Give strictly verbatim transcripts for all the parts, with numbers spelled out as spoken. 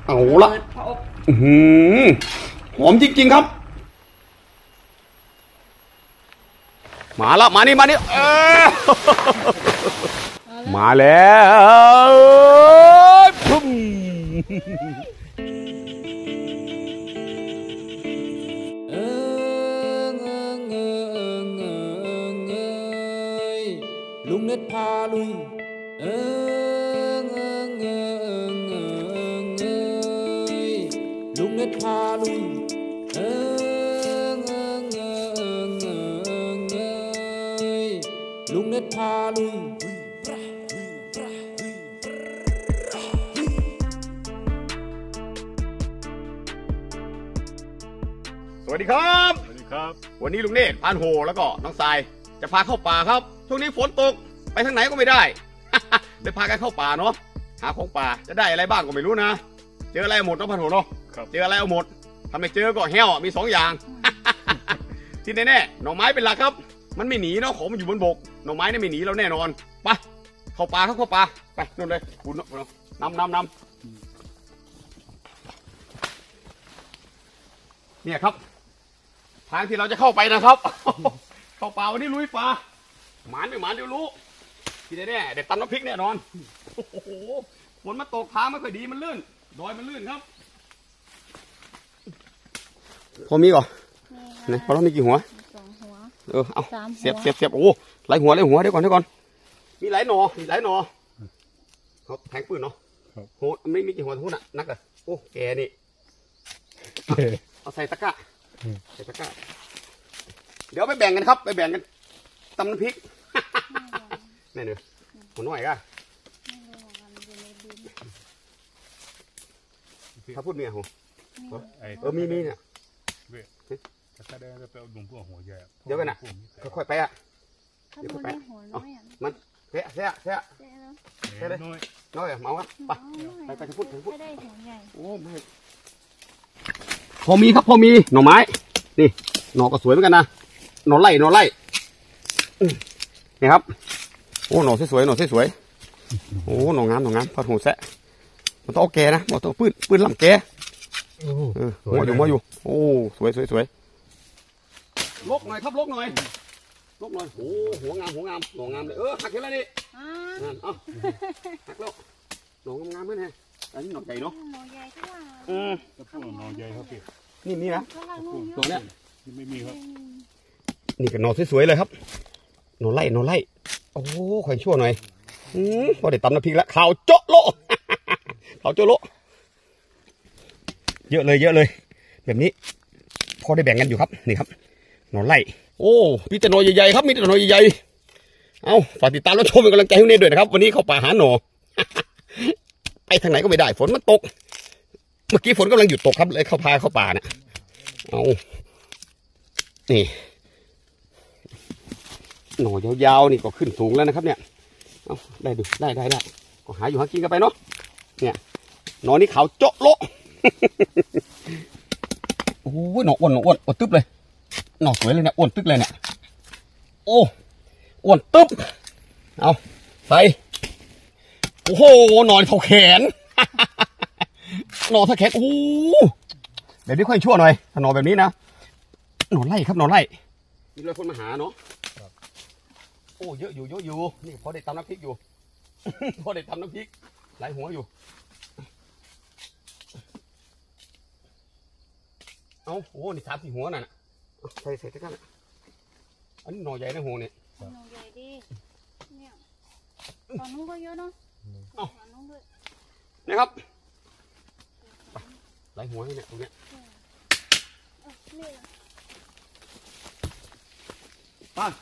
เอาละหอมจริงๆครับมาละมานี่มานี่เออมาแล้วพุ่มเอิงเอิงเอิงเอิงเอิงลุงเน็ตพาลุยเอิงเอิงเอิงเอิงเอิงลุงเน็ตพาลุยเอิงเอิงเอิงเอิงเอิงลุงเน็ตพาลุยสวัสดีครับสวัสดีครับวันนี้ลุงเนตรพานโหแล้วก็น้องทรายจะพาเข้าป่าครับช่วงนี้ฝนตกไปทางไหนก็ไม่ได้ เลยพากันเข้าป่าเนาะหาของป่าจะได้อะไรบ้างก็ไม่รู้นะเจออะไรหมดน้องพานโหเนาะเจออะไรเอาหมดทำไมเจอก็แห้วมีสองอย่าง ที่แน่ๆหน่อไม้เป็นหลักครับมันไม่หนีเนาะของมันอยู่บนบกหน่อไม้นี่ไม่หนีเราแน่นอนไปเข้าป่าครับเข้าป่าไปนู่นเลยคุณนำนำนำเนี่ยครับทางที่เราจะเข้าไปนะครับ เข้าป่าวันนี้ลุยป่าหมานไม่หมานเดี๋ยวรู้ที่แน่ๆเด็ดตำน้ำพริกแน่นอนโอ้โหฝนมาตกทางไม่ค่อยดีมันลื่นดอยมันลื่นครับพอมีก่อนนี่พอเรามีกี่หัวสองหัวเออเอาเสียบเสียบเสียบโอ้หลายหัวหลายหัวเดี๋ยวก่อนเดี๋ยวก่อนมีหลายหนอมีหลายหนอเขาแทงปืนเนาะโหไม่มีกี่หัวทุกน่ะนักอะโอ้แกนี่เอาใส่ตะกร้าใส่ตะกร้าเดี๋ยวไปแบ่งกันครับไปแบ่งกันตำน้ำพริกนี่เนื้อหัวหน่อยก็ถ้าพูดเมียหัวเออมีมีเนี่ยเดี๋ยวกันนะค่อยๆไปอ่ะเดี๋ยวค่อยไปมันเสียเสียเสียเสียเลยน้อยเมาครับไปไปไปพูดพูดโอ้ไม่พอมีครับพอมีหน่อไม้นี่หน่อก็สวยเหมือนกันนะหน่อไร่หน่อไร่นี่ครับโอ้หน่อสวยๆหน่อสวยๆโอ้หน่องามหน่องามพอดหูแซะมันต้องเอาแกนะมันต้องปื้นปื้นลำแกเออหัวอยู่หัวอยู่โอ้สวยสวยสวยลกหน่อยครับลกหน่อยลกหน่อยโอ้หัวงามหัวงามหน่องามเลยเออหักเห็นแล้วนี่นั่นเอ้าหักแล้วหน่องามๆเหมือนไงอันนี้หน่อใหญ่เนาะหน่อใหญ่ก็ว่าอืมกระปุกหน่อใหญ่ครับพี่นี่นี่นะตรงเนี้ยไม่มีครับนี่ก็หน่อสวยๆเลยครับหน่อไร่หน่อไร่โอ้ขอยชั่วหน่อยอืมพอได้ตำน้ำพริกแล้วข่าวโจ๊ะโลข่าวโจ๊ะโลเยอะเลยเยอะเลยแบบนี้พอได้แบ่งกันอยู่ครับนี่ครับหน่อไร่โอ้มีแต่หน่อใหญ่ๆครับมีแต่หน่อใหญ่ๆเอาฝากติดตามแล้วชมเป็นกำลังใจให้เนตด้วยนะครับวันนี้เข้าป่าหาหน่อไปทางไหนก็ไม่ได้ฝนมันตกเมื่อกี้ฝนกำลังหยุดตกครับเลยเข้าพาเข้าป่าเนี่ยเอานี่หน่อยาวๆนี่ก็ขึ้นสูงแล้วนะครับเนี่ยเอาได้ดูได้ได้ได้ก็หาอยู่หากินกันไปเนาะเนี่ยหน่อนี่ขาวโจ๊ะโลโอ้ยหน่ออ้วนหน่ออ้วนอ้วนตึ๊บเลยหน่อสวยเลยเนี่ยอ้วนตึ๊บเลยเนี่ยโอ้อ้วนตึ๊บเอาใส่โอ้โหหน่อเท่าแขนหน่อเท่าแขนโอ้แบบนี้ค่อยชั่วหน่อยถ้าหน่อแบบนี้นะหน่อไร่ครับหน่อไร่มีเลยคนมาหาเนาะโอ้เยอะอยู่เยอะอยู่นี่พอได้ตำน้ำพริกอยู่ พอได้ตำน้ำพริกหลายหัวอยู่เอาโอ้นี่สามสี่หัวน่ะใส่ใส่ตะกร้าอันนี้หน่อใหญ่นะหัวเนี่ยหน่อใหญ่ดิเนี่ยตอนนู้นก็เยอะเนาะตอนนู้นด้วยนะครับหลายหัวเนี่ยตรงเนี้ยป้า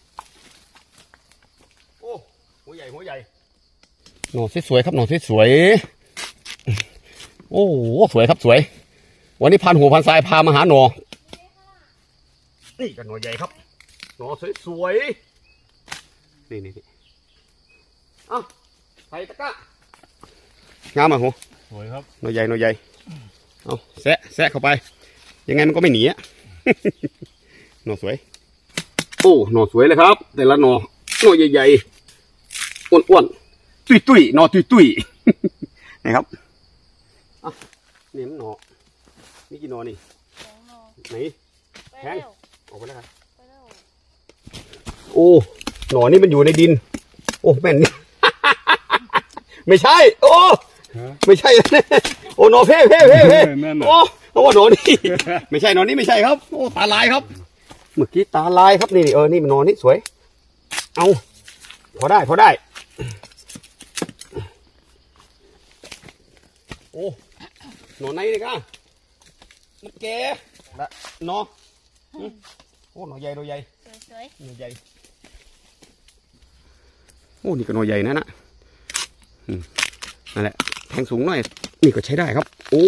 โอ้หัวใหญ่หัวใหญ่หน่อสวยๆครับหน่อสวยๆโอ้สวยครับสวยวันนี้พันหัวพันทรายพามาหาหน่อนี่กันหน่อใหญ่ครับหน่อสวยๆนี่นี่นี่เอาใส่ตะกร้างามอ่ะหัวสวยครับหน่อใหญ่หน่อใหญ่เอาแซะแซะเข้าไปยังไงมันก็ไม่หนีอ่ะ หน่อสวยโอ้หน่อสวยเลยครับแต่ละหน่อหน่อใหญ่ๆอ้วนๆตุ้ยตุ้ยหน่อตุ้ยตุ้ยนะครับอ่ะนี่มันหนอนี่กี่หนอนี่สองหนอไหนไปแทงแล้วออกไปแล้วครับไปแล้วโอ้หนอนี่มันอยู่ในดินโอ้แม่นนี่ ไม่ใช่โอ้ไม่ใช่โอ้หนอเพ่เพ่เพ่เพ่โอ้เพราะว่าหนอนี่ไม่ใช่หนอนี่ไม่ใช่ครับโอ้ตาลายครับเมื่อกี้ตาลายครับนี่เออนี่มันหนอนี่สวยเอาพอได้พอได้โอ้หนอไหนนี่ก้ามันแก่ละหนอโอ้หนอใหญ่หนอใหญ่สวยหนอใหญ่โอ้นี่ก็หนอใหญ่นะนะนั่นแหละแทงสูงหน่อยนี่ก็ใช้ได้ครับโอ้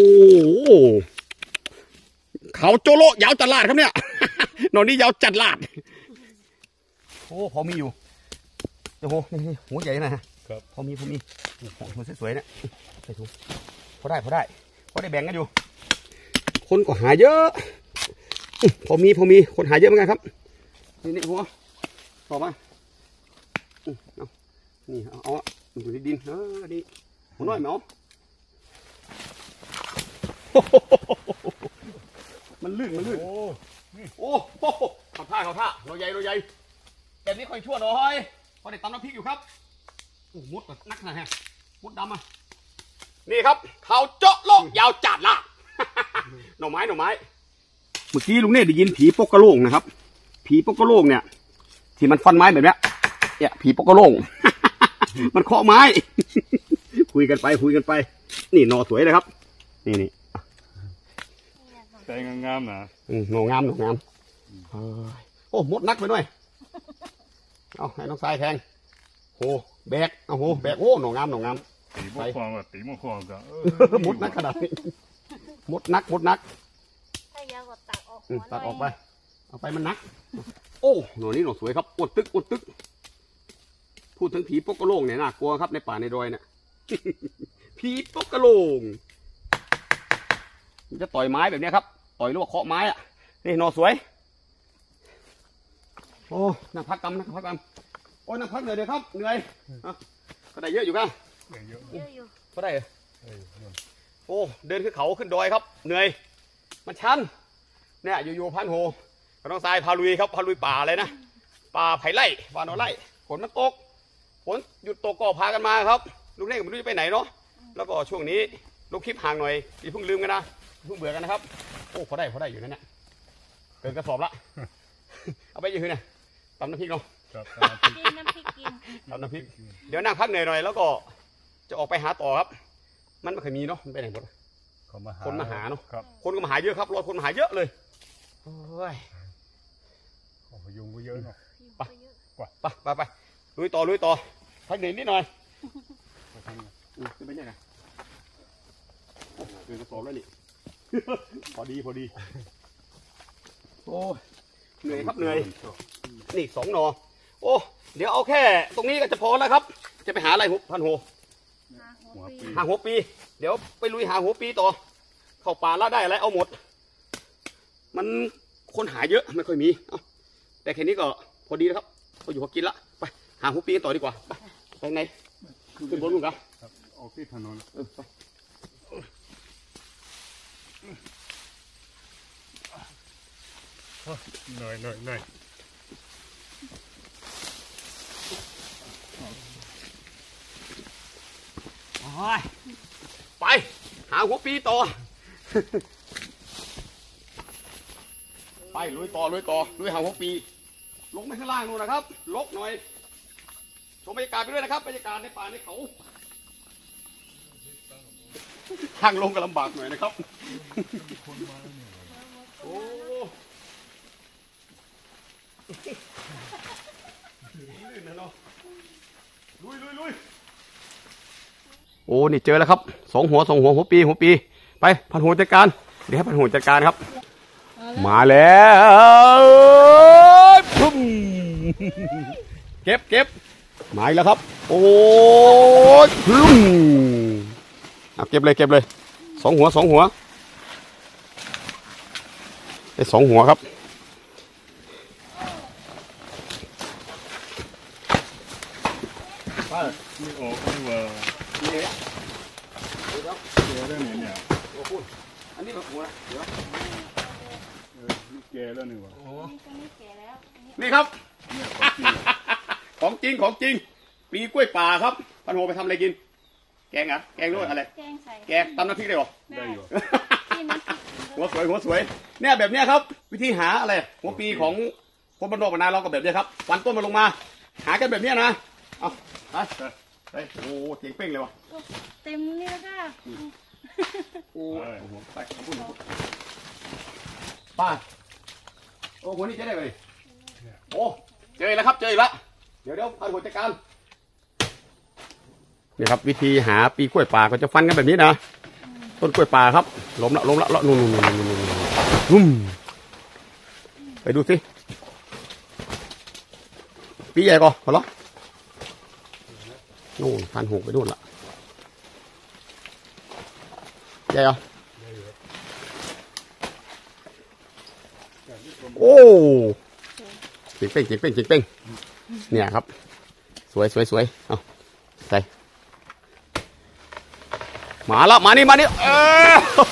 เขาโจโลยาวจัดลาดครับเนี่ย หนอนนี้ยาวจัดลาดโอ้พอมีอยู่โอ้โหนี่หัวใหญ่นะครับพอมีพอมีหัวสวยๆเนี่ยใส่ถุงพอได้พอได้พอได้แบ่งกันอยู่คนก็หาเยอะพอมีพอมีคนหาเยอะเหมือนกันครับนี่นี่หัวต่อมาเอานี่เอาเอาอยู่ในดินเออดีหัวน้อยไหมอ๋อมันลื่นมันลื่นโอ้โอ้เขาท่าเขาท่าเราใหญ่เราใหญ่แบบนี้ค่อยชั่วหน่อยพอได้ตำน้ำพริกอยู่ครับมุดแบบนักขนาดไหนมุดดำอ่ะนี่ครับเขาเจาะโลกยาวจัดละหน่อไม้หน่อไม้เมื่อกี้ลุงเนี่ยได้ยินผีปกกระโลงนะครับผีปกกระโลงเนี่ยที่มันฟันไม้แบบนี้เนี่ยผีปกกระโลง มันเคาะไม้ คุยกันไปคุยกันไปนี่หน่อสวยเลยครับนี่นี่ใจงามๆนะหน่องามหน่องามโอ้มดนักไปด้วยเอาให้น้องทรายแทงโอ้แบกเอาโหแบกโอ้หน่องามหน่องามตีมะขวางกับตีมะขวางกับมดนักขนาดนี้มดนักมดนักถ้ายาวก็ตัดออกตัดออกไปเอาไปมันนักโอ้หน่อนี้หน่อสวยครับอดตึกอดตึกพูดถึงผีปกกระโลงเนี่ยน่ากลัวครับในป่าในดอยเนี่ยผีปกกระโลงมันจะต่อยไม้แบบนี้ครับต่อยลูกเคาะไม้อะนี่หน่อสวยโอ้นั่งพักกำนั่งพักกำโอ้นั่งพักเหนื่อยเดี๋ยวครับเหนื่อยก็ได้เยอะอยู่กันเยอะอยู่ก็ได้โอ้เดินขึ้นเขาขึ้นดอยครับเหนื่อยมันชันเนี่ยอยู่ๆพันโหก็ต้องทรายพาลุยครับพาลุยป่าเลยนะป่าไผ่ไร่ป่าหนอไร่ฝนมันตกฝนหยุดตกก็พากันมาครับลูกเล่นก็ไม่รู้จะไปไหนเนาะแล้วก็ช่วงนี้ลูกคลิปห่างหน่อยอย่าเพิ่งลืมกันนะเพิ่งเบื่อกันนะครับโอ้พอได้พอได้อยู่นั่นแหละเกินกระสอบละเอาไปยืนเนี่ยตำน้ำพริกเนาะกินน้ำพริกกินตำน้ำพริกเดี๋ยวนั่งพักเหนื่อยหน่อยแล้วก็จะออกไปหาต่อครับมันไม่เคยมีเนาะมันไปไหนหมดคนมาหาเนาะคนก็มาหาเยอะครับรอคนมาหาเยอะเลยโอ้ยยุงก็เยอะเนาะไปไปไปไปลุยต่อลุยต่อพักเหนื่อยนิดหน่อยขึ้นไปเนี่ยนะเกินกระสอบแล้วนี่พอดีพอดีโอ้เหนื่อยครับเหนื่อยนี่สองหนอโอ้เดี๋ยวเอาแค่ตรงนี้ก็จะพอแล้วครับจะไปหาอะไรหุบพันโหหาหัวปีเดี๋ยวไปลุยหาหัวปีต่อเข้าป่าแล้วได้อะไรเอาหมดมันคนหาเยอะไม่ค่อยมีเอาแต่แค่นี้ก็พอดีแล้วครับพออยู่พอกินละไปหาหัวปีกันต่อดีกว่าไปไปไหนขึ้นบนลุงครับออกที่ถนนหน่อยหน่อยหน่อยไปหาหัวปีต่อไปลุยต่อลุยต่อลุยหาหัวปีลงไปข้างล่างนู่นนะครับลกหน่อยชมบรรยากาศไปด้วยนะครับบรรยากาศในป่าในเขาทางลงก็ลำบากหน่อยนะครับโอ้ลุยลุยลุยโอ้นี่เจอแล้วครับสองหัวสองหัวหัวปีหัวปีไปพันหัวจัดการเดี๋ยวให้พันหัวจัดการครับมาแล้วพุ่มเก็บเก็บมาอีกแล้วครับโอ้ยพุ่มเก็บเลยเก็บเลยสองหัวสองหัวได้สองหัวครับไม่ออกไม่ว่าเดี๋ยวเดี๋ยวเนี่ยก็หัวเดี๋ยวเออนี่แกแล้วนี่วะนี่ตัวนี้แก่แล้วนี่ครับเนี่ยของจริงของจริงของจริงปีกล้วยป่าครับพันโหไปทำอะไรกิน แกงเหรอ่ะแกงด้วยอะไรแกงใส่แกงตำน้ำพริกได้หรอได้อยู่ที่น้ำพริกหัวสวยหัวสวยเนี่ยแบบเนี้ยครับ วิธีหาอะไรหัวปีของคนบ้านนอกบ้านนาเราก็แบบเนี้ยครับวันต้นมาลงมา หากันแบบเนี้ยนะเอาไปไปโอ้เจ๋งเป้งเลยวะเต็มนี่แล้วค่ะโอ้โหไปพูดป้าโอ้หัวนี่จะได้เลยโอ้เจอแล้วครับเจอแล้วเดี๋ยวเดี๋ยวพันหัวจัดการนี่ครับวิธีหาปีกล้วยป่าก็จะฟันกันแบบนี้นะต้นกล้วยป่าครับล้มละล้มละละนู่นนู่นนู่นนู่นนู่นไปดูสิปีใหญ่ก่อนพอละนู่นพันหกไปนู่นละใหญ่เหรอโอ้เจ๋งเป้งเจ๋งเป้งเจ๋งเป้งเนี่ยครับสวยสวยสวยเอาใส่มาแล้วมานี่มานี่เออ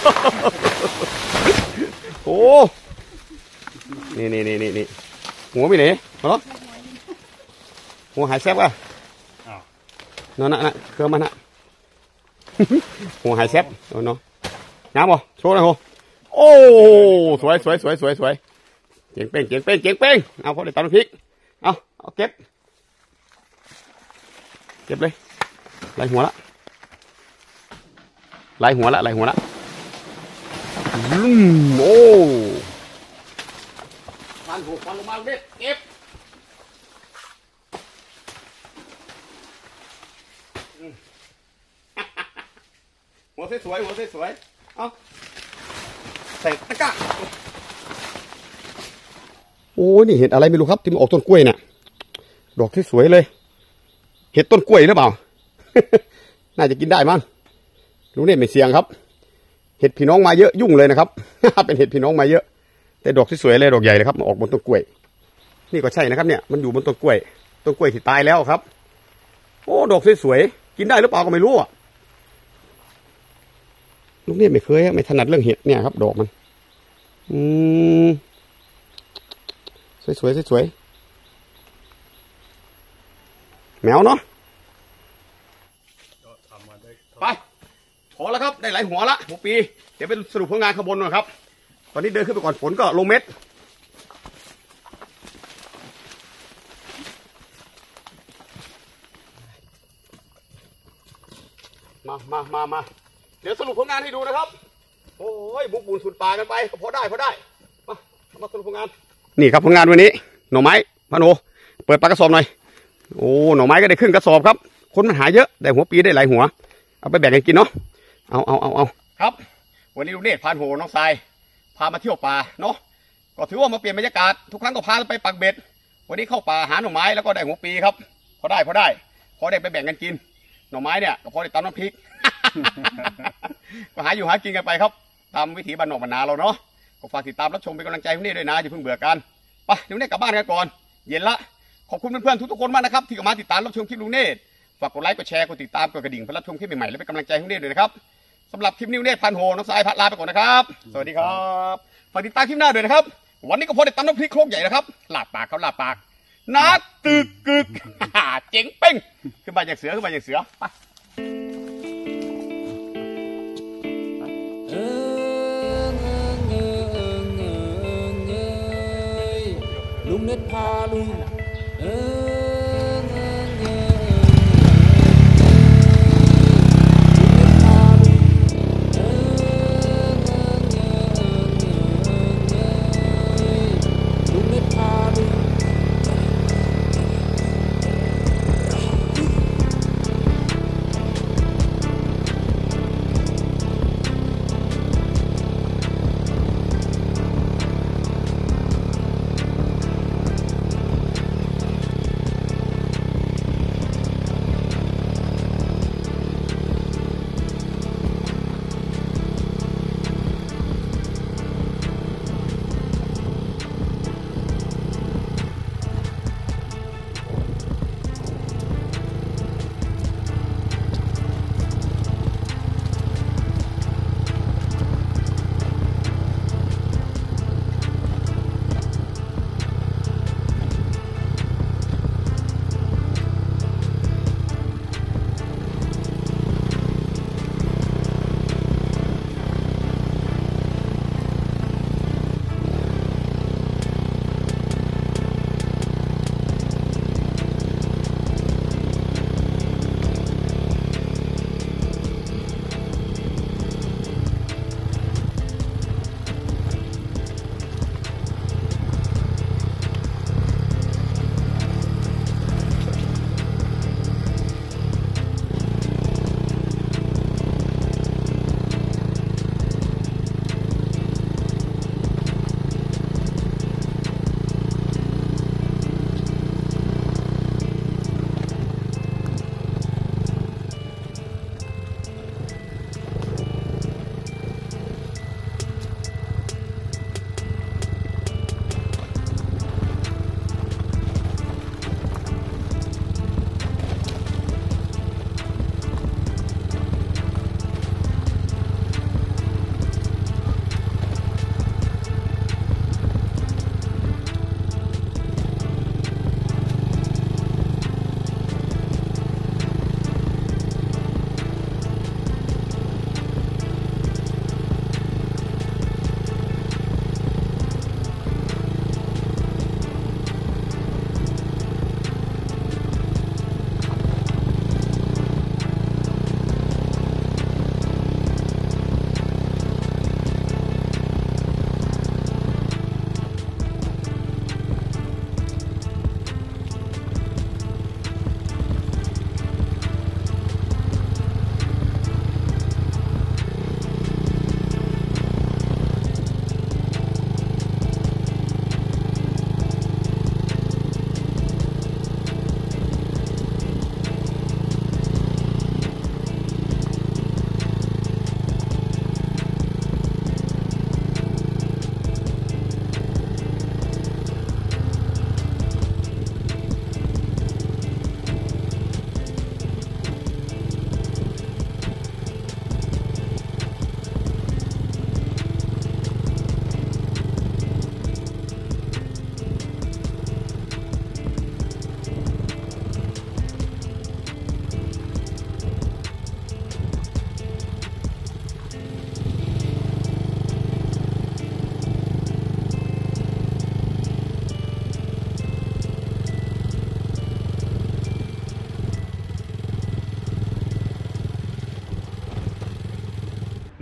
โอ้นี่นี่นี่นี่นี่หัวไปไหนมาแล้วหัวหายแซ่บอ่ะอ้าวนั่นน่ะน่ะเครื่องมันน่ะ หัวหายแซ่บเอาเนาะงามบ่โชว์หน่อยโหโอ้สวยสวยสวยสวยสวยเจ๋งเป้งเจ๋งเป้งเจ๋งเป้งเอาพอได้ตำน้ำพริกเอาเอาเก็บเก็บเลยไล่หัวละไล่หัวละไล่หัวละอืมโอ้พันหกพันลงมาเด็ดเก็บหัวสวยๆหัวสวยๆเอาใส่ตะกร้าโอ้นี่เห็ดอะไรไม่รู้ครับที่มันออกต้นกล้วยเนี่ยดอกที่สวยเลยเห็ดต้นกล้วยหรือเปล่า น่าจะกินได้มั้งลุงเนี่ยไม่เสี่ยงครับเห็ดพี่น้องมาเยอะยุ่งเลยนะครับ เป็นเห็ดพี่น้องมาเยอะแต่ดอกที่สวยเลยดอกใหญ่เลยครับมันออกบนต้นกล้วยนี่ก็ใช่นะครับเนี่ยมันอยู่บนต้นกล้วยต้นกล้วยที่ตายแล้วครับโอ้ดอกสวยๆกินได้หรือเปล่าก็ไม่รู้อ่ะลุงเนี่ยไม่เคยไม่ถนัดเรื่องเห็ดเนี่ยครับดอกมันอืมสวยๆสวยๆแมวเนาะไปพอแล้วครับได้หลายหัวละหัวปีเดี๋ยวไปสรุปผลงานข้างบนหน่อยครับตอนนี้เดินขึ้นไปก่อนฝนก็ลงเม็ดมามามามาเดี๋ยวสรุปผลงานให้ดูนะครับโอ้ยบุกบุญสุดป่ากันไปพอได้พอได้มามาสรุปผลงานนี่ครับผลงานวันนี้หน่อไม้พะโนเปิดปากกระสอบหน่อยโอ้หน่อไม้ก็ได้ขึ้นกระสอบครับคนมันหาเยอะได้หัวปีได้หลายหัวเอาไปแบ่งกันกินเนาะเอาเอาเอาเอาครับวันนี้ลุงเนตรพานโหน้องทรายพามาเที่ยวป่าเนาะก็ถือว่ามาเปลี่ยนบรรยากาศทุกครั้งก็พาไปปักเบ็ดวันนี้เข้าป่าหาหน่อไม้แล้วก็ได้หัวปีครับพอได้พอได้พอได้ไปแบ่งกันกินหน่อไม้เนี่ยก็พอได้ตำน้ำพริก ก็หาอยู่หากินกันไปครับตามวิถีบ้านนอกบ้านนาเราเนาะก็ฝากติดตามรับชมเป็นกำลังใจพวกนี้ด้วยนะอย่าเพิ่งเบื่อกันไปเดี๋ยวนี้กลับบ้านกันก่อนเย็นละขอบคุณเพื่อนๆทุกๆคนมากนะครับที่เข้ามาติดตามรับชมคลิปลุงเนตรฝากกดไลค์กดแชร์กดติดตามกดกระดิ่งเพื่อรับชมคลิปใหม่ๆและเป็นกำลังใจให้ลุงเนตรด้วยนะครับสำหรับคลิปนี้ลุงเนตรพันโหน้องสายพัดลาไปก่อนนะครับสวัสดีครับฝากติดตามคลิปหน้าด้วยนะครับวันนี้ก็พอได้ตำน้ำพริกโคกใหญ่นะครับลาบปากเขาลาบปากนักตึกกึก เจ๋งเป้งขึ้นมาจากเสือขึ้นมาจากเสือไปเอิงเอิงเอิงเอิงเอยลุงเน็ตพาลุยเอิงเอิงเอิงลุงเน็ตพาลุยเอิงเอิงเอิงลุงเน็ตพาลุย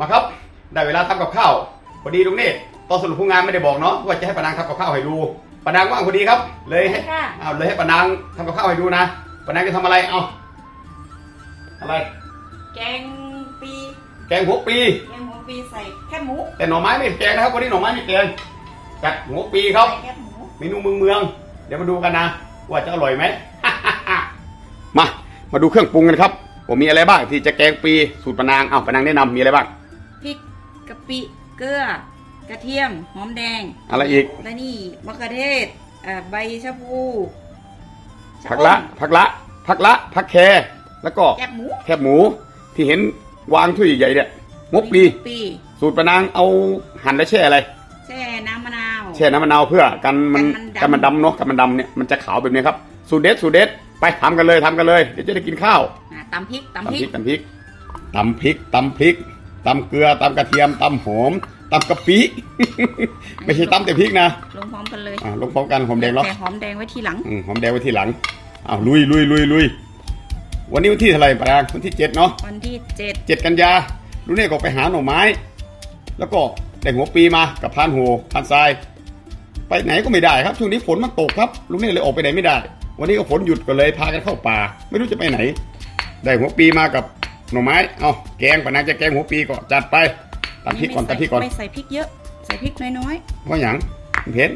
มาครับได้เวลาทำกับข้าวพอดีลุงเนตตอนสรุปผู้งานไม่ได้บอกเนาะว่าจะให้ปานางทำกับข้าวให้ดูปานางว่างพอดีครับเลยให้เอาเลยให้ปานางทำกับข้าวให้ดูนะปานางจะทำอะไรเอาอะไรแกงปีแกงหัวปีแกงหัวปีใส่แคบหมูแต่หน่อไม้ไม่แกงนะครับวันนี้หน่อไม้ไม่แกงจัดหัวปีครับแคบหมูเมนูเมืองเมืองเดี๋ยวมาดูกันนะว่าจะอร่อยไหม มามาดูเครื่องปรุงกันครับผมมีอะไรบ้างที่จะแกงปีสูตรปานางเอาปานางแนะนำมีอะไรบ้างพริกกะปิเกลือกระเทียมหอมแดงอะไรอีกและนี่มะเขือเทศใบชะพูผักละผักละผักละผักแครแล้วก็แคบหมูแคบหมูที่เห็นวางถ้วยใหญ่ๆเนี่ยงบปีสูตรปานางเอาหั่นแล้วแช่อะไรแช่น้ำมะนาวแช่น้ำมะนาวเพื่อกันมันกันมันดำเนาะกันมันดำเนี่ยมันจะขาวแบบนี้ครับสูตรเด็ดสูตรเด็ดไปทำกันเลยทำกันเลยเดี๋ยวจะได้กินข้าวตำพริกตำพริกตำพริกตำพริกตำพริกตำเกลือตำกระเทียมตำหอมตำกะปิไม่ใช่ตำแต่พริกนะลงพร้อมกันเลยอ่าลงพร้อมกันหอมแดงเนาะแต่หอมแดงไว้ทีหลังอืมหอมแดงไว้ทีหลังอ้าวลุยลุยลุยลุยวันนี้วันที่เท่าไหร่ปานางวันที่เจ็ดเนาะวันที่เจ็ดเจ็ดกันยาลุงเนี่ยก็ไปหาหน่อไม้แล้วก็ได้หัวปีมากับพานโหพานทรายไปไหนก็ไม่ได้ครับช่วงนี้ฝนมันตกครับลุงเนี่ยเลยออกไปไหนไม่ได้วันนี้ก็ฝนหยุดก็เลยพากันเข้าป่าไม่รู้จะไปไหนได้หัวปีมากับหน่อไม้เอาแกงปานางจะแกงหัวปีก็จัดไปตำพริกก่อนตำพริกก่อนไม่ใส่พริกเยอะใส่พริกน้อยๆเพราะอย่างมันเผ็ด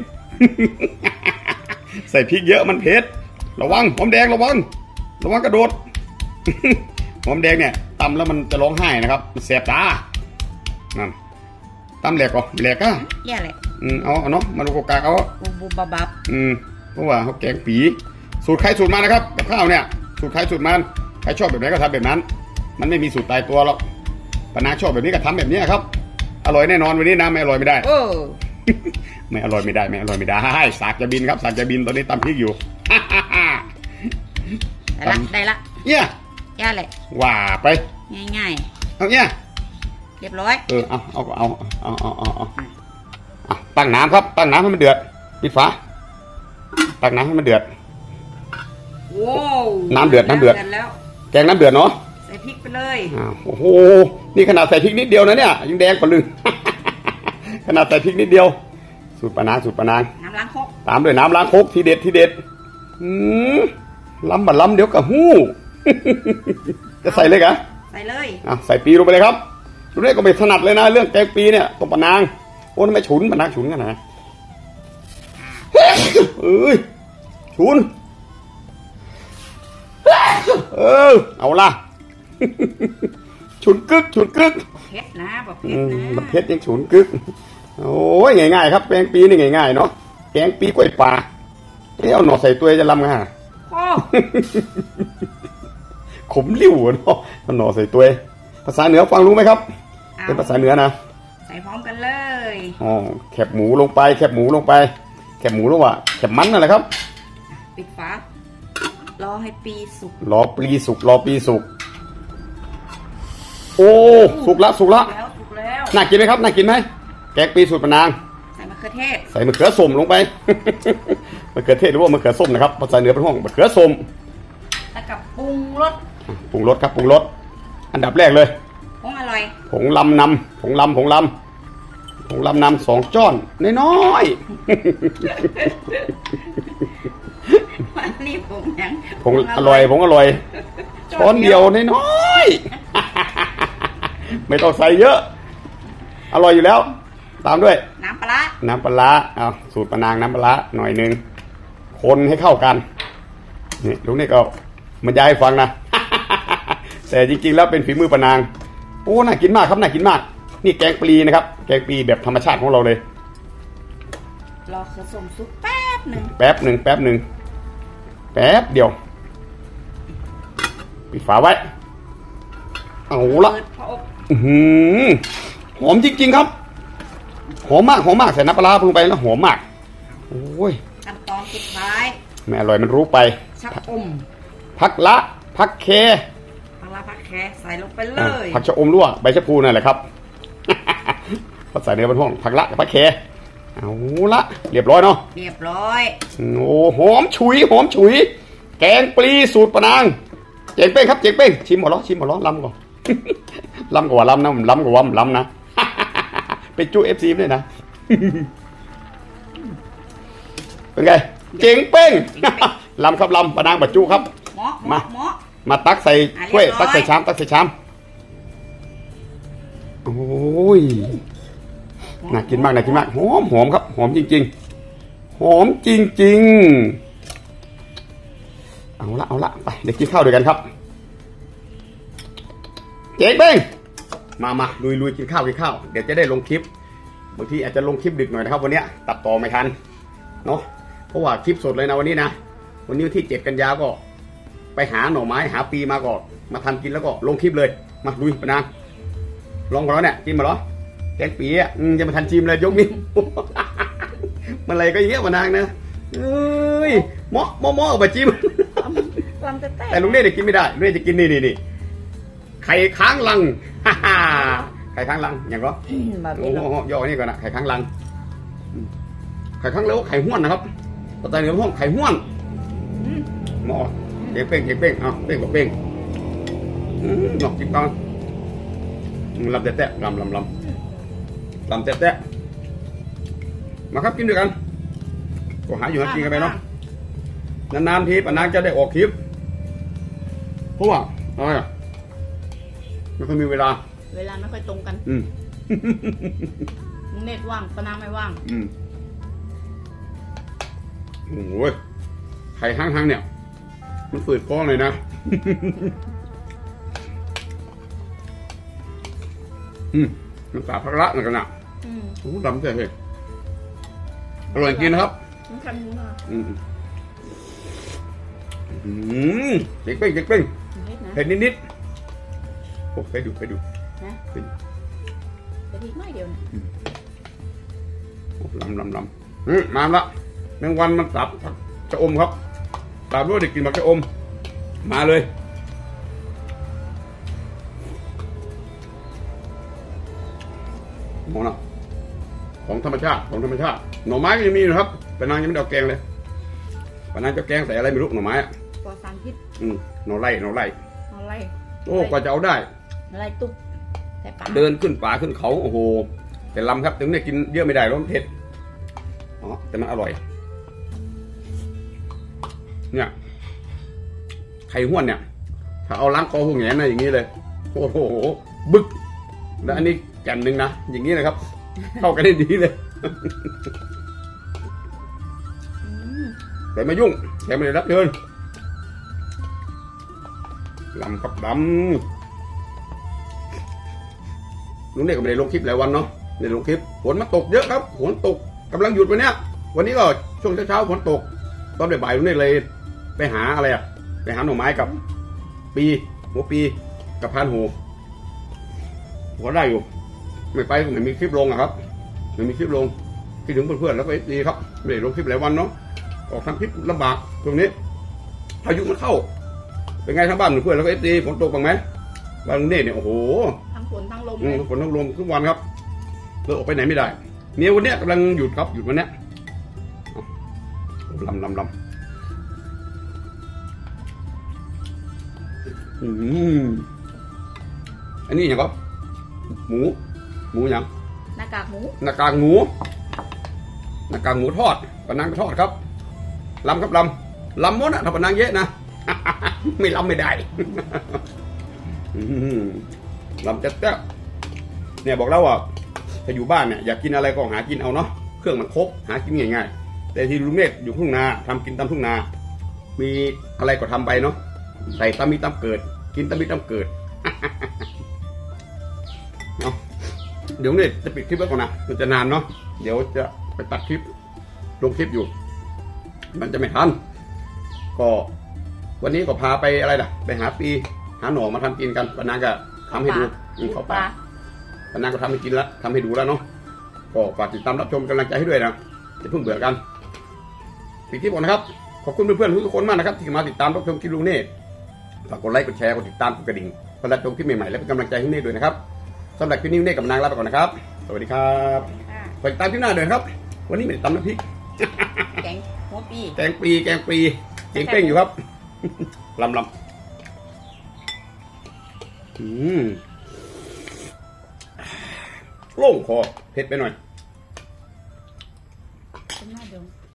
ใส่พริกเยอะมันเผ็ดระวังหอมแดงระวังระวังกระโดด หอมแดงเนี่ยตำแล้วมันจะร้องไห้นะครับมันแสบตานั่นตำแหลกก่อนแหลกอ่ะแย่แหละอืมเอาเอาเนาะมาลูกกากเอาบุบบับบับอืมเพราะว่าเขาแกงปีสูตรใครสูตรมันนะครับกับข้าวเนี่ยสูตรใครสูตรมันใครชอบแบบไหนก็ทำแบบนั้นมันไม่มีสูตรตายตัวหรอกปานาชอบแบบนี้ก็ทำแบบนี้ครับอร่อยแน่นอนวันนี้นะไม่อร่อยไม่ได้ไม่อร่อยไม่ได้ไม่อร่อยไม่ได้สากจะบินครับสากจะบินตอนนี้ตำพริกอยู่ได้ละได้ละเนี่ยย่าแหละว่าไปง่ายๆเอาเนี่ยเรียบร้อยเออเอาเอาเอาเอาเอาเอาเอาตั้งน้ำครับตั้งน้ำให้มันเดือดปิดฝาตั้งน้ำให้มันเดือดน้ำเดือดน้ำเดือดแกงน้ำเดือดเนาะใส่พริกไปเลยอ้าวโอ้โหนี่ขนาดใส่พริกนิดเดียวนะเนี่ยยังแดงกว่าลึง ขนาดใส่พริกนิดเดียวสูตรปานางสูตรปานางน้ำล้างครกตามด้วยน้ำล้างครกทีเด็ดทีเด็ดอืมล้ำบัดล้ำเดี๋ยวกับหู้ จะใส่เลยกะใส่เลยอ่ะใส่ปีลงไปเลยครับดูได้ก็ไม่ถนัดเลยนะเรื่องแกงปีเนี่ยต้มปานางโอ้ทำไมฉุนปานางฉุนกันนะเอ้ยฉุนเออเอาล่ะฉุนกึกฉุนกึกเผ็ดนะบอกเผ็ดนะมันเผ็ดยังฉุนกึกโอ้ยง่ายๆครับแกงปีนี่ง่ายๆเนาะแกงปีกล้วยป่าที่เอาหน่อใส่ตัวจะลำกันฮะขมลิ่วเนาะเอาหน่อใส่ตัวภาษาเหนือฟังรู้ไหมครับเป็นภาษาเหนือนะใส่พร้อมกันเลยอ๋อแคบหมูลงไปแคบหมูลงไปแคบหมูลงว่าแคบมันนั่นแหละครับปิดฝารอให้ปีสุกรอปีสุกรอปีสุกโอ้สุกละสุกละน่ากินไหมครับน่ากินไหมแกงปีสูตรปานางใส่มะเขือเทศใส่มะเขือส้มลงไป มะเขือเทศหรือว่ามะเขือส้มนะครับภาษาเหนือเป็นห้องมะเขือส้มแล้วกับปรุงรสปรุงรสครับปรุงรสอันดับแรกเลยผงอร่อยผงลำนำผงลำผงลำผงลำนำสองจ้อนน้อยมันนี่ผงยังผงอร่อยผงอร่อยช้อนเดียวน้อยไม่ต้องใส่เยอะอร่อยอยู่แล้วตามด้วยน้ำปลาน้ำปลาเอาสูตรปานางน้ำปลาหน่อยนึงคนให้เข้ากันนี่ลุงนี่ก็มันย้ายฟังนะ แต่จริงๆแล้วเป็นฝีมือปานางโอ้น่ากินมากครับน่ากินมากนี่แกงปลีนะครับแกงปลีแบบธรรมชาติของเราเลยรอผสมซุปแป๊บหนึ่งแป๊บหนึ่งแป๊บหนึ่งแป๊บเดียวปิดฝาไว้เอาละหอมจริงๆครับหอมมากหอมมากใส่น้ำปลาลงไปแล้วหอมมากโอ้ยขั้นตอนสุดท้ายไม่อร่อยมันรู้ไปชักอมผักละผักเคผักละผักแคใส่ลงไปเลยผักชะอมรั่วใบชะพูนั่นแหละครับภาษาเหนือบนห้องผักละกับผักเคเอาละเรียบร้อยเนาะเรียบร้อยโอ้หอมฉุยหอมฉุยแกงปลีสูตรปานางเจ๋งเป้งครับเจ๋งเป้งชิมหมดแล้วชิมหมดแล้วลำก่อนล้ำกว่าล้ำนะล้ำกว่าล้ำนะเป็นจูเอฟซีเลยนะเป็นไงเจ๋งเป้งล้ำครับล้ำปะนางบัดจูครับหมอหมอหมอมาตักใส่ถ้วยตักใส่ชามตักใส่ชามโอ้ยน่ากินมากน่ากินมากหอมหอมครับหอมจริงๆหอมจริงๆเอาละเอาละไปเดี๋ยวกินข้าวด้วยกันครับเจ๊งเบ้งมามาลุยลุยกินข้าวกินข้าวเดี๋ยวจะได้ลงคลิปบางทีอาจจะลงคลิปดึกหน่อยนะครับวันนี้ตัดต่อไม่ทันเนาะเพราะว่าคลิปสดเลยนะวันนี้นะวันนี้ที่เจ็ดกันยาก็ไปหาหน่อไม้หาปีมาก่อนมาทำกินแล้วก็ลงคลิปเลยมาลุยปะนางลองมาแล้วเนี่ยกินมาหรอแกงปีอ่ะจะมาทันชิมเลยยกนิ้วมันอะไรก็อย่างเงี้ยปะนางนะเอ้ยหม้อหม้อหม้อเอาไปจิ้มแต่ลุงเล่จะกินไม่ได้ลุงเล่จะกินนี่นี่นี่ไข่ค้างลังไข่ค้างลังอย่างก็โอ้โหย่อนี่ก่อนนะไข่ค้างลังไข่ค้างแล้วไข่ห้วนนะครับภาษาเหนือห้องไข่ห้วนหม้อเจ๊เป้งเจ๊เป้งเอาเป้งกับเป้งหนอกจิบตอนลำแตะลำลำลำลำแตะมาครับกินด้วยกันก็หาอยู่หากินกันไปเนาะนานๆทีปะนางจะได้ออกคลิปเพราะว่าอะไรอ่ะไม่ค่อยมีเวลาเวลาไม่ค่อยตรงกันอืมลุงเนตว่างปะนางไม่ว่างอืมโอ้ยไข่ห้างๆเนี่ยมันฝืดฟ้องเลยนะอืมมันสาพักละเหมือนกันนะโอ้ดำเจ๋งเลยอร่อยจริงนะครับอืมอืมเจ๊กเป้งเจ๊กเป้งเผ็ดนิดๆโอ้ไปดูไปดูนะแต่ทีไม่เดียวนะลำลำลำอืมมาละแมงวันมันสับจะอมครับตามด้วยเด็กกินมาจะอมมาเลยมองนะของธรรมชาติของธรรมชาติหน่อไม้ก็ยังมีนะครับปะนางยังไม่ได้เอาแกงเลยปะนางจะแกงใส่อะไรไม่รู้หน่อไม้อะปลอดสารพิษอืมหน่อไร่หน่อไร่หน่อไร่โอ้กว่าจะเอาได้หน่อไร่ตุ๊บเดินขึ้นป่าขึ้นเขาโอ้โหแต่ลำครับถึงเนี่ยกินเยอะไม่ได้ร้อนเผ็ดอ๋อแต่มันอร่อยเนี่ยไข่ห้วนเนี่ยถ้าเอาล้างคอหูแงนนะอย่างนี้เลยโอ้โหบึกแล้วอันนี้แก่นหนึ่งนะอย่างนี้นะครับเข้ากันได้ดีเลยแต่ไม่ยุ่งแต่ไม่ได้รับเชิญลำกับดำลุงเนี่ยก็ไม่ได้ลงคลิปหลายวันเนาะไม่ได้ลงคลิปฝนมาตกเยอะครับฝนตกกำลังหยุดวันเนี้ยวันนี้ก็ช่วงเช้าๆฝนตกตอนบ่ายๆลุงเนี่ยเลยไปหาอะไรอะไปหาหน่อไม้กับปีหัวปีกับพานหูพอได้อยู่ไม่ไปไม่มีคลิปลงอะครับไม่มีคลิปลงคิดถึงเพื่อนๆแล้วก็ดีครับไม่ได้ลงคลิปหลายวันเนาะออกทำคลิปลำบากตรงนี้พายุมันเข้าเป็นไงทางบ้านเพื่อนแล้วก็ดีฝนตกบ้างไหมบ้านลุงเนี่ยเนี่ยโอ้โหทั้งฝนทั้งลมทั้งฝนทั้งลมทุกวันครับเราออกไปไหนไม่ได้เนี่ยวันเนี้ยกำลังหยุดครับหยุดวันเนี้ยลำลำลำอืมอันนี้อย่างก็หมูหมูอย่างหน้ากากหมูหน้ากากหมูหน้ากากหมูทอดปะนางทอดครับลำครับลำลำมดอะถ้าปะนางเยอะนะไม่ลำไม่ได้ลำจัดจ้ะเนี่ยบอกแล้วว่าถ้าอยู่บ้านเนี่ยอยากกินอะไรก็หากินเอาเนาะเครื่องมันครบหากินง่ายๆแต่ที่ลุงเนตอยู่ทุ่งนาทำกินตามทุ่งนามีอะไรก็ทำไปเนาะใส่ตามมีตามเกิดกินตามมีตามเกิดเนาะเดี๋ยวเนี่ยจะปิดคลิปไว้ก่อนนะมันจะนานเนาะเดี๋ยวจะไปตัดคลิปลงคลิปอยู่มันจะไม่ทันก็วันนี้ก็พาไปอะไรล่ะไปหาปีหาหน่อมาทำกินกันปะนางก็ทำให้ดูเขาปลาปะนางก็ทำให้กินแล้วทำให้ดูแล้วเนาะก็ฝากติดตามรับชมกำลังใจให้ด้วยนะจะเพิ่งเบื่อกันปิดคลิปก่อนนะครับขอบคุณเพื่อนๆทุกคนมากนะครับที่มาติดตามรับชมคลิปลุงเนตฝากกดไลค์กดแชร์กดติดตามกดกระดิ่งเพื่อรับชมคลิปใหม่ๆและเป็นกำลังใจให้เนตด้วยนะครับสำหรับคลิปนี้เนตกับนางลาไปก่อนนะครับสวัสดีครับฝากติดตามคลิปหน้าด้วยครับวันนี้ไม่ได้ตำน้ำพริกแกงหัวปีแกงปีแกงปีเก่งเป้งอยู่ครับลำลำอืมโล่งคอเผ็ดไปหน่อย